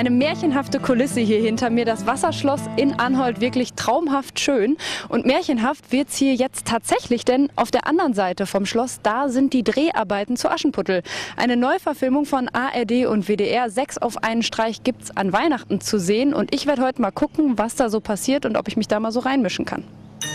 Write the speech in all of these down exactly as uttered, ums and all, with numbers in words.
Eine märchenhafte Kulisse hier hinter mir, das Wasserschloss in Anholt, wirklich traumhaft schön. Und märchenhaft wird es hier jetzt tatsächlich, denn auf der anderen Seite vom Schloss, da sind die Dreharbeiten zu Aschenputtel. Eine Neuverfilmung von A R D und W D R, sechs auf einen Streich gibt es an Weihnachten zu sehen. Und ich werde heute mal gucken, was da so passiert und ob ich mich da mal so reinmischen kann.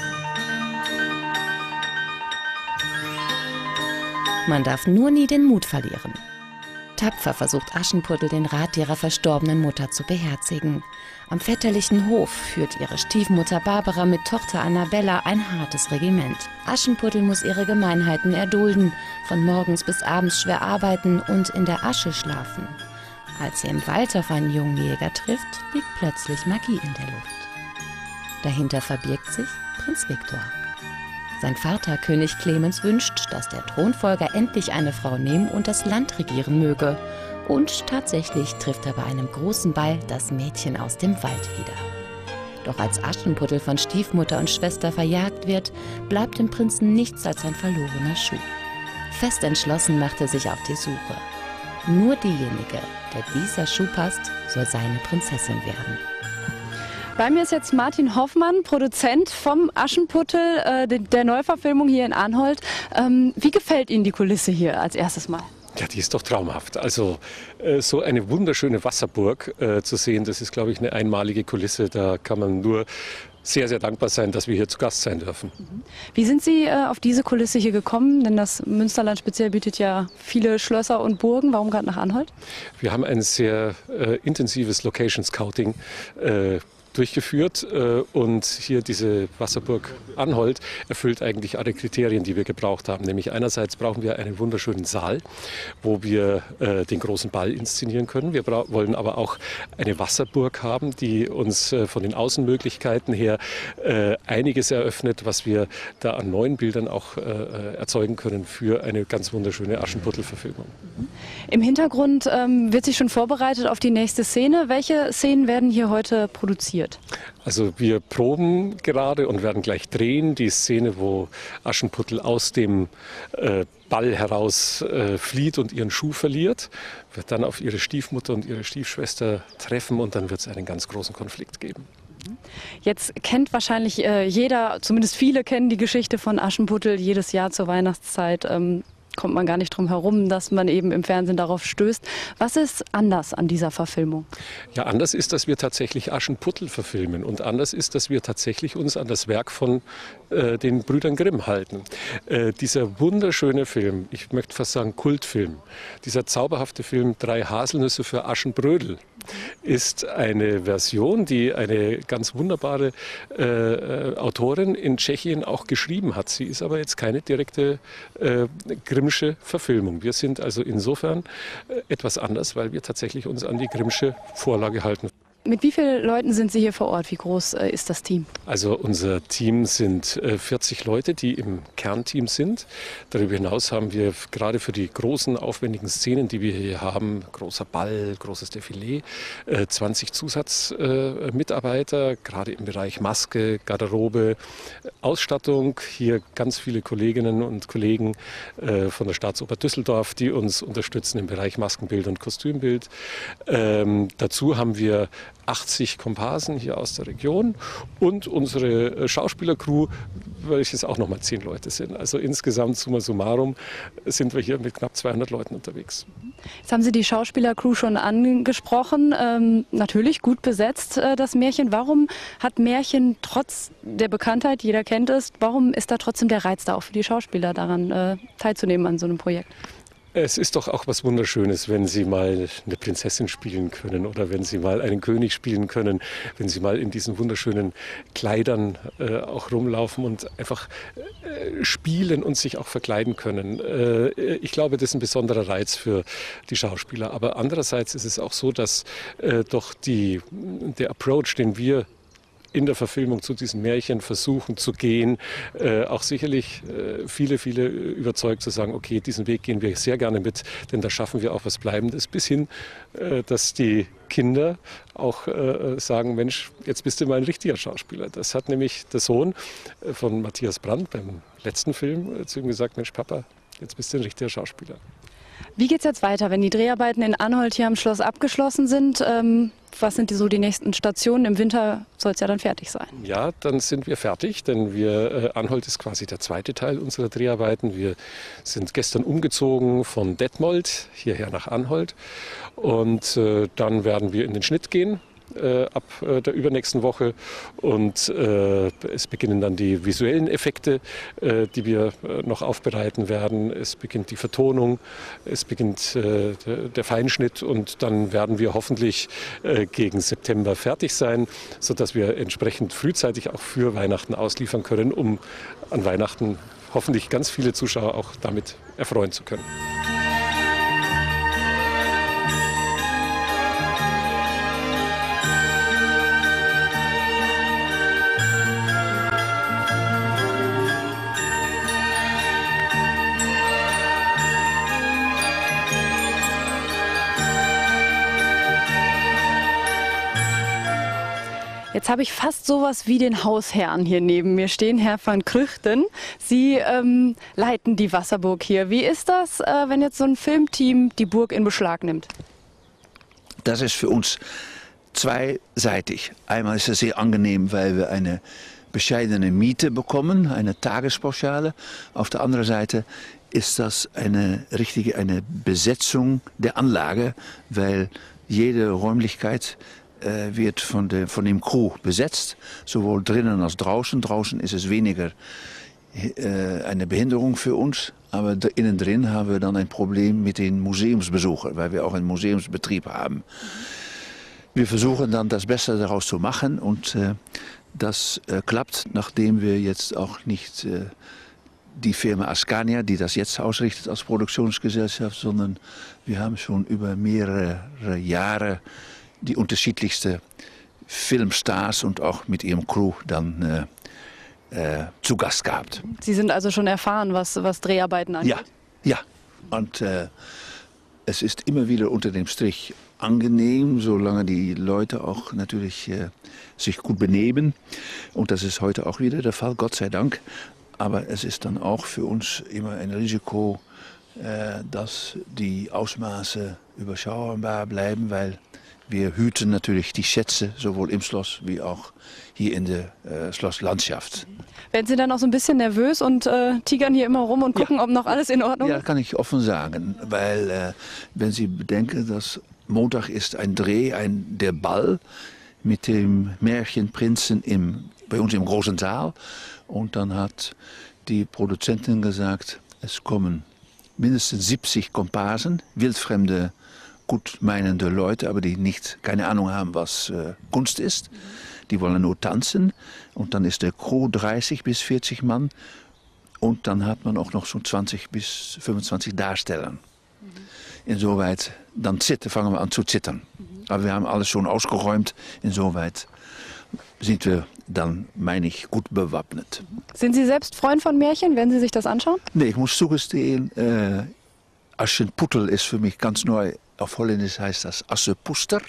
Man darf nur nie den Mut verlieren. Tapfer versucht Aschenputtel, den Rat ihrer verstorbenen Mutter zu beherzigen. Am väterlichen Hof führt ihre Stiefmutter Barbara mit Tochter Annabella ein hartes Regiment. Aschenputtel muss ihre Gemeinheiten erdulden, von morgens bis abends schwer arbeiten und in der Asche schlafen. Als sie im Wald auf einen jungen Jäger trifft, liegt plötzlich Magie in der Luft. Dahinter verbirgt sich Prinz Viktor. Sein Vater, König Clemens, wünscht, dass der Thronfolger endlich eine Frau nehmen und das Land regieren möge. Und tatsächlich trifft er bei einem großen Ball das Mädchen aus dem Wald wieder. Doch als Aschenputtel von Stiefmutter und Schwester verjagt wird, bleibt dem Prinzen nichts als ein verlorener Schuh. Fest entschlossen macht er sich auf die Suche. Nur diejenige, der dieser Schuh passt, soll seine Prinzessin werden. Bei mir ist jetzt Martin Hoffmann, Produzent vom Aschenputtel, äh, der Neuverfilmung hier in Anholt. Ähm, wie gefällt Ihnen die Kulisse hier als erstes Mal? Ja, die ist doch traumhaft. Also äh, so eine wunderschöne Wasserburg äh, zu sehen, das ist, glaube ich, eine einmalige Kulisse. Da kann man nur sehr, sehr dankbar sein, dass wir hier zu Gast sein dürfen. Wie sind Sie äh, auf diese Kulisse hier gekommen? Denn das Münsterland speziell bietet ja viele Schlösser und Burgen. Warum gerade nach Anholt? Wir haben ein sehr äh, intensives Location Scouting äh, durchgeführt äh, und hier diese Wasserburg Anholt erfüllt eigentlich alle Kriterien, die wir gebraucht haben. Nämlich einerseits brauchen wir einen wunderschönen Saal, wo wir äh, den großen Ball inszenieren können. Wir wollen aber auch eine Wasserburg haben, die uns äh, von den Außenmöglichkeiten her äh, einiges eröffnet, was wir da an neuen Bildern auch äh, erzeugen können für eine ganz wunderschöne Aschenputtel-Verfilmung. Im Hintergrund ähm, wird sich schon vorbereitet auf die nächste Szene. Welche Szenen werden hier heute produziert? Also wir proben gerade und werden gleich drehen die Szene, wo Aschenputtel aus dem äh, Ball heraus äh, flieht und ihren Schuh verliert, wird dann auf ihre Stiefmutter und ihre Stiefschwester treffen und dann wird es einen ganz großen Konflikt geben. Jetzt kennt wahrscheinlich äh, jeder, zumindest viele kennen die Geschichte von Aschenputtel. Jedes Jahr zur Weihnachtszeit ähm, kommt man gar nicht drum herum, dass man eben im Fernsehen darauf stößt. Was ist anders an dieser Verfilmung? Ja, anders ist, dass wir tatsächlich Aschenputtel verfilmen und anders ist, dass wir tatsächlich uns an das Werk von äh, den Brüdern Grimm halten. Äh, dieser wunderschöne Film, ich möchte fast sagen Kultfilm, dieser zauberhafte Film Drei Haselnüsse für Aschenbrödel, ist eine Version, die eine ganz wunderbare äh, Autorin in Tschechien auch geschrieben hat. Sie ist aber jetzt keine direkte äh, Grimmsche Verfilmung. Wir sind also insofern äh, etwas anders, weil wir tatsächlich uns an die Grimmsche Vorlage halten. Mit wie vielen Leuten sind Sie hier vor Ort? Wie groß äh, ist das Team? Also unser Team sind äh, vierzig Leute, die im Kernteam sind. Darüber hinaus haben wir gerade für die großen, aufwendigen Szenen, die wir hier haben, großer Ball, großes Defilé, äh, zwanzig Zusatzmitarbeiter, äh, gerade im Bereich Maske, Garderobe, Ausstattung. Hier ganz viele Kolleginnen und Kollegen äh, von der Staatsoper Düsseldorf, die uns unterstützen im Bereich Maskenbild und Kostümbild. Ähm, dazu haben wir achtzig Komparsen hier aus der Region und unsere Schauspielercrew, welches auch nochmal zehn Leute sind. Also insgesamt, summa summarum, sind wir hier mit knapp zweihundert Leuten unterwegs. Jetzt haben Sie die Schauspielercrew schon angesprochen. Ähm, natürlich gut besetzt, äh, das Märchen. Warum hat Märchen trotz der Bekanntheit, jeder kennt es, warum ist da trotzdem der Reiz da auch für die Schauspieler daran äh, teilzunehmen an so einem Projekt? Es ist doch auch was Wunderschönes, wenn Sie mal eine Prinzessin spielen können oder wenn Sie mal einen König spielen können, wenn Sie mal in diesen wunderschönen Kleidern äh, auch rumlaufen und einfach äh, spielen und sich auch verkleiden können. Äh, ich glaube, das ist ein besonderer Reiz für die Schauspieler. Aber andererseits ist es auch so, dass äh, doch die, der Approach, den wir in der Verfilmung zu diesen Märchen versuchen zu gehen, äh, auch sicherlich äh, viele, viele überzeugt zu sagen, okay, diesen Weg gehen wir sehr gerne mit, denn da schaffen wir auch was Bleibendes, bis hin, äh, dass die Kinder auch äh, sagen, Mensch, jetzt bist du mal ein richtiger Schauspieler. Das hat nämlich der Sohn von Matthias Brandt beim letzten Film äh, zu ihm gesagt, Mensch Papa, jetzt bist du ein richtiger Schauspieler. Wie geht es jetzt weiter, wenn die Dreharbeiten in Anholt hier am Schloss abgeschlossen sind? Ähm was sind die, so die nächsten Stationen? Im Winter soll es ja dann fertig sein. Ja, dann sind wir fertig, denn wir, äh, Anholt ist quasi der zweite Teil unserer Dreharbeiten. Wir sind gestern umgezogen von Detmold hierher nach Anholt und äh, dann werden wir in den Schnitt gehen. Äh, ab äh, der übernächsten Woche und äh, es beginnen dann die visuellen Effekte, äh, die wir äh, noch aufbereiten werden. Es beginnt die Vertonung, es beginnt äh, der, der Feinschnitt und dann werden wir hoffentlich äh, gegen September fertig sein, sodass wir entsprechend frühzeitig auch für Weihnachten ausliefern können, um an Weihnachten hoffentlich ganz viele Zuschauer auch damit erfreuen zu können. Jetzt habe ich fast sowas wie den Hausherrn hier neben mir stehen, Herr van Krüchten. Sie ähm, leiten die Wasserburg hier. Wie ist das, äh, wenn jetzt so ein Filmteam die Burg in Beschlag nimmt? Das ist für uns zweiseitig. Einmal ist es sehr angenehm, weil wir eine bescheidene Miete bekommen, eine Tagespauschale. Auf der anderen Seite ist das eine richtige eine Besetzung der Anlage, weil jede Räumlichkeit wird von, de, von dem Crew besetzt, sowohl drinnen als draußen. Draußen ist es weniger äh, eine Behinderung für uns, aber innen drin haben wir dann ein Problem mit den Museumsbesuchern, weil wir auch einen Museumsbetrieb haben. Wir versuchen dann das Beste daraus zu machen und äh, das äh, klappt, nachdem wir jetzt auch nicht äh, die Firma Ascania, die das jetzt ausrichtet als Produktionsgesellschaft, sondern wir haben schon über mehrere Jahre die unterschiedlichsten Filmstars und auch mit ihrem Crew dann äh, äh, zu Gast gehabt. Sie sind also schon erfahren, was, was Dreharbeiten angeht? Ja, ja. Und äh, es ist immer wieder unter dem Strich angenehm, solange die Leute auch natürlich äh, sich gut benehmen. Und das ist heute auch wieder der Fall, Gott sei Dank. Aber es ist dann auch für uns immer ein Risiko, äh, dass die Ausmaße überschaubar bleiben, weil wir hüten natürlich die Schätze, sowohl im Schloss wie auch hier in der äh, Schlosslandschaft. Werden Sie dann auch so ein bisschen nervös und äh, tigern hier immer rum und gucken, ja, ob noch alles in Ordnung ist? Ja, kann ich offen sagen, weil äh, wenn Sie bedenken, dass Montag ist ein Dreh, ein, der Ball mit dem Märchenprinzen im, bei uns im großen Saal und dann hat die Produzentin gesagt, es kommen mindestens siebzig Komparsen, wildfremde gut meinende Leute, aber die nicht, keine Ahnung haben, was äh, Kunst ist. Die wollen nur tanzen und dann ist der Crew dreißig bis vierzig Mann und dann hat man auch noch so zwanzig bis fünfundzwanzig Darsteller. Mhm. Insoweit, dann zittern, fangen wir an zu zittern. Mhm. Aber wir haben alles schon ausgeräumt, insoweit sind wir dann, meine ich, gut bewappnet. Sind Sie selbst Freund von Märchen, wenn Sie sich das anschauen? Nee, ich muss zugestehen, äh, Aschenputtel ist für mich ganz neu. Auf Holländisch heißt das Assepoester. Mhm.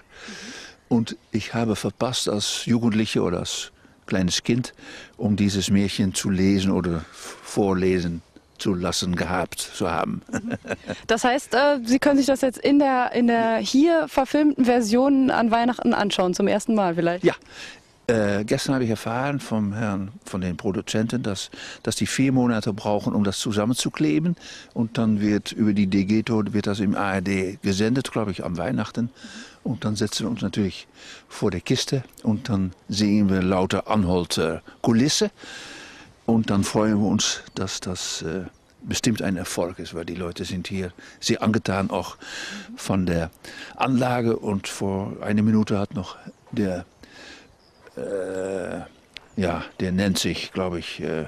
Und ich habe verpasst als Jugendliche oder als kleines Kind, um dieses Märchen zu lesen oder vorlesen zu lassen gehabt zu haben. Das heißt, äh, Sie können sich das jetzt in der, in der hier verfilmten Version an Weihnachten anschauen, zum ersten Mal vielleicht? Ja. Äh, gestern habe ich erfahren vom Herrn, von den Produzenten, dass, dass die vier Monate brauchen, um das zusammenzukleben. Und dann wird über die Degeto wird das im A R D gesendet, glaube ich, am Weihnachten. Und dann setzen wir uns natürlich vor der Kiste und dann sehen wir lauter Anholter Kulisse. Und dann freuen wir uns, dass das äh, bestimmt ein Erfolg ist, weil die Leute sind hier sehr angetan, auch von der Anlage. Und vor einer Minute hat noch der Äh, ja, der nennt sich, glaube ich, äh,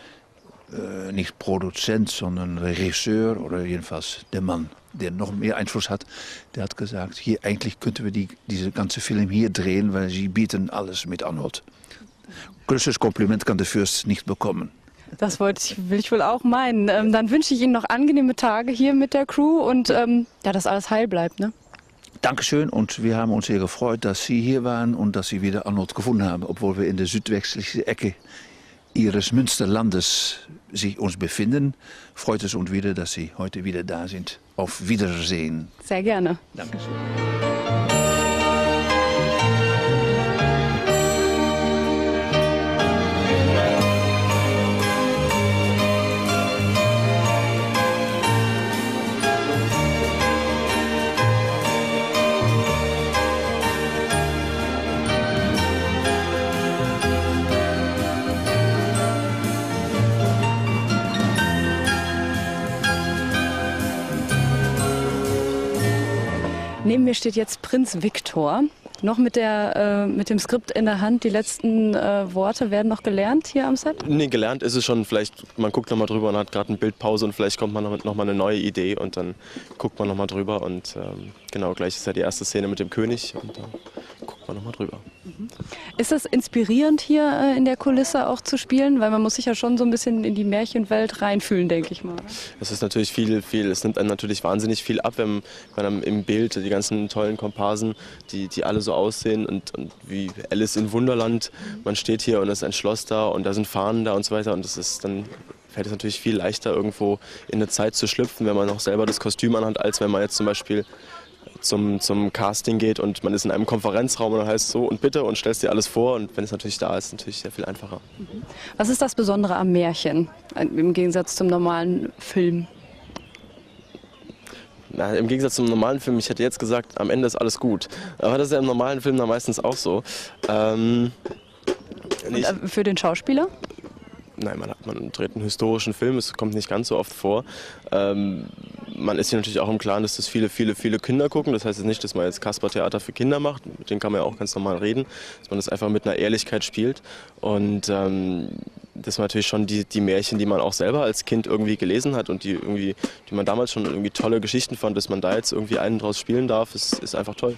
äh, nicht Produzent, sondern Regisseur oder jedenfalls der Mann, der noch mehr Einfluss hat. Der hat gesagt, hier eigentlich könnten wir die, diese ganze Film hier drehen, weil sie bieten alles mit Anholt. Größtes Kompliment kann der Fürst nicht bekommen. Das wollte ich, will ich wohl auch meinen. Ähm, dann wünsche ich Ihnen noch angenehme Tage hier mit der Crew und ähm, ja, dass alles heil bleibt, ne? Dankeschön und wir haben uns sehr gefreut, dass Sie hier waren und dass Sie wieder Anholt gefunden haben, obwohl wir in der südwestlichen Ecke Ihres Münsterlandes sich uns befinden. Freut es uns wieder, dass Sie heute wieder da sind. Auf Wiedersehen. Sehr gerne. Dankeschön. Neben mir steht jetzt Prinz Viktor. Noch mit, der, äh, mit dem Skript in der Hand, die letzten äh, Worte werden noch gelernt hier am Set? Nee, gelernt ist es schon. Vielleicht, man guckt noch mal drüber und hat gerade eine Bildpause und vielleicht kommt man noch, noch mal eine neue Idee und dann guckt man noch mal drüber. Und ähm, genau, gleich ist ja die erste Szene mit dem König und dann guckt man noch mal drüber. Mhm. Ist das inspirierend hier äh, in der Kulisse auch zu spielen? Weil man muss sich ja schon so ein bisschen in die Märchenwelt reinfühlen, denke ich mal. Es ist natürlich viel, viel, es nimmt einem natürlich wahnsinnig viel ab, wenn man im Bild die ganzen tollen Komparsen, die, die alle so aussehen und, und wie Alice in Wunderland, man steht hier und es ist ein Schloss da und da sind Fahnen da und so weiter und das ist dann fällt es natürlich viel leichter irgendwo in eine Zeit zu schlüpfen, wenn man noch selber das Kostüm anhat, als wenn man jetzt zum Beispiel zum, zum Casting geht und man ist in einem Konferenzraum und dann heißt es so und bitte und stellst dir alles vor und wenn es natürlich da ist, ist es natürlich sehr viel einfacher. Was ist das Besondere am Märchen im Gegensatz zum normalen Film? Na, im Gegensatz zum normalen Film, ich hätte jetzt gesagt, am Ende ist alles gut. Aber das ist ja im normalen Film dann meistens auch so. Ähm, Und für den Schauspieler? Nein, man, hat, man dreht einen historischen Film, es kommt nicht ganz so oft vor. Ähm, man ist sich natürlich auch im Klaren, dass das viele, viele, viele Kinder gucken. Das heißt jetzt nicht, dass man jetzt Kasper-Theater für Kinder macht, mit denen kann man ja auch ganz normal reden, dass man das einfach mit einer Ehrlichkeit spielt. Und ähm, das waren natürlich schon die, die Märchen, die man auch selber als Kind irgendwie gelesen hat und die, irgendwie, die man damals schon irgendwie tolle Geschichten fand, dass man da jetzt irgendwie einen draus spielen darf, ist, ist einfach toll.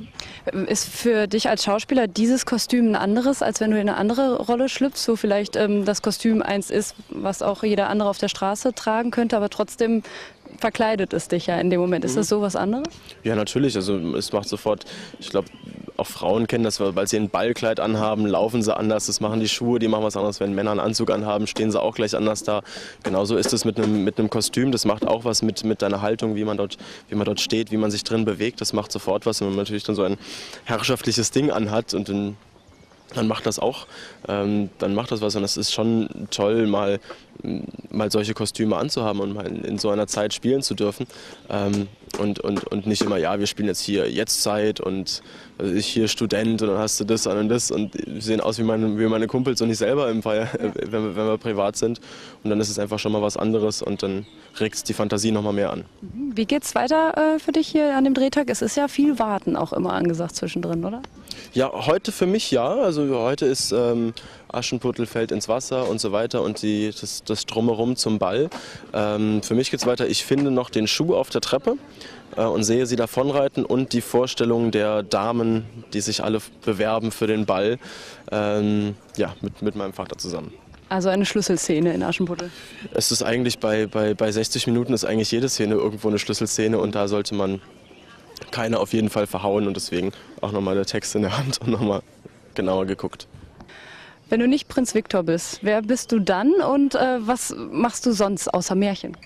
Ist für dich als Schauspieler dieses Kostüm ein anderes, als wenn du in eine andere Rolle schlüpfst, wo vielleicht ähm, das Kostüm eins ist, was auch jeder andere auf der Straße tragen könnte, aber trotzdem verkleidet es dich ja in dem Moment. Ist das so was anderes? Ja, natürlich. Also es macht sofort, ich glaube, auch Frauen kennen das, weil sie ein Ballkleid anhaben, laufen sie anders. Das machen die Schuhe, die machen was anderes. Wenn Männer einen Anzug anhaben, stehen sie auch gleich anders da. Genauso ist es mit einem, mit einem Kostüm. Das macht auch was mit, mit deiner Haltung, wie man, dort, wie man dort steht, wie man sich drin bewegt. Das macht sofort was. Und wenn man natürlich dann so ein herrschaftliches Ding anhat und dann, dann macht das auch, ähm, dann macht das was. Und das ist schon toll, mal, mal solche Kostüme anzuhaben und mal in, in so einer Zeit spielen zu dürfen. Ähm, Und, und, und nicht immer, ja, wir spielen jetzt hier Jetztzeit und also ich hier Student und dann hast du das an und das und wir sehen aus wie meine, wie meine Kumpels und ich selber im Fall, wenn wir, wenn wir privat sind. Und dann ist es einfach schon mal was anderes und dann regt es die Fantasie noch mal mehr an. Wie geht's weiter äh, für dich hier an dem Drehtag? Es ist ja viel Warten auch immer angesagt zwischendrin, oder? Ja, heute für mich ja. Also heute ist ähm, Aschenputtel fällt ins Wasser und so weiter und die, das, das Drumherum zum Ball. Ähm, für mich geht's weiter. Ich finde noch den Schuh auf der Treppe äh, und sehe sie davonreiten und die Vorstellung der Damen, die sich alle bewerben für den Ball, ähm, ja, mit, mit meinem Vater zusammen. Also eine Schlüsselszene in Aschenputtel. Es ist eigentlich bei, bei, bei sechzig Minuten ist eigentlich jede Szene irgendwo eine Schlüsselszene und da sollte man keine auf jeden Fall verhauen und deswegen auch nochmal der Text in der Hand und nochmal genauer geguckt. Wenn du nicht Prinz Viktor bist, wer bist du dann und äh, was machst du sonst außer Märchen?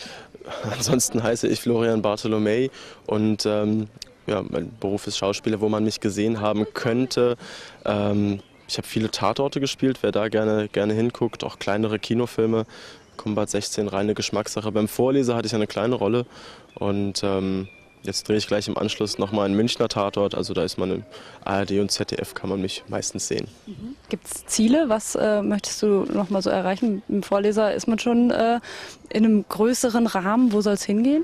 Ansonsten heiße ich Florian Bartholomei und ähm, ja, mein Beruf ist Schauspieler, wo man mich gesehen haben könnte. Ähm, ich habe viele Tatorte gespielt, wer da gerne, gerne hinguckt, auch kleinere Kinofilme. Combat sechzehn, reine Geschmackssache. Beim Vorleser hatte ich eine kleine Rolle und ähm, jetzt drehe ich gleich im Anschluss nochmal einen Münchner Tatort, also da ist man im A R D und Z D F, kann man mich meistens sehen. Mhm. Gibt es Ziele? Was äh, möchtest du nochmal so erreichen? Im Vorleser ist man schon äh, in einem größeren Rahmen, wo soll es hingehen?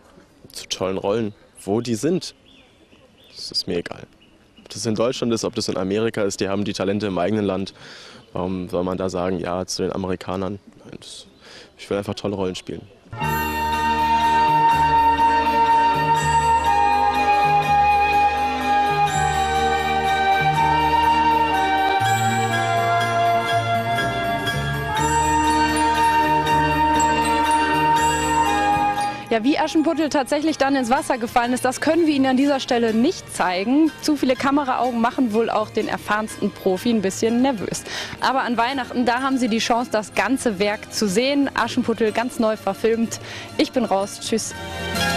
Zu tollen Rollen. Wo die sind, das ist mir egal. Ob das in Deutschland ist, ob das in Amerika ist, die haben die Talente im eigenen Land. Warum soll man da sagen, ja, zu den Amerikanern? Nein, das, ich will einfach tolle Rollen spielen. Ja, wie Aschenputtel tatsächlich dann ins Wasser gefallen ist, das können wir Ihnen an dieser Stelle nicht zeigen. Zu viele Kameraaugen machen wohl auch den erfahrensten Profi ein bisschen nervös. Aber an Weihnachten, da haben Sie die Chance, das ganze Werk zu sehen. Aschenputtel ganz neu verfilmt. Ich bin raus. Tschüss.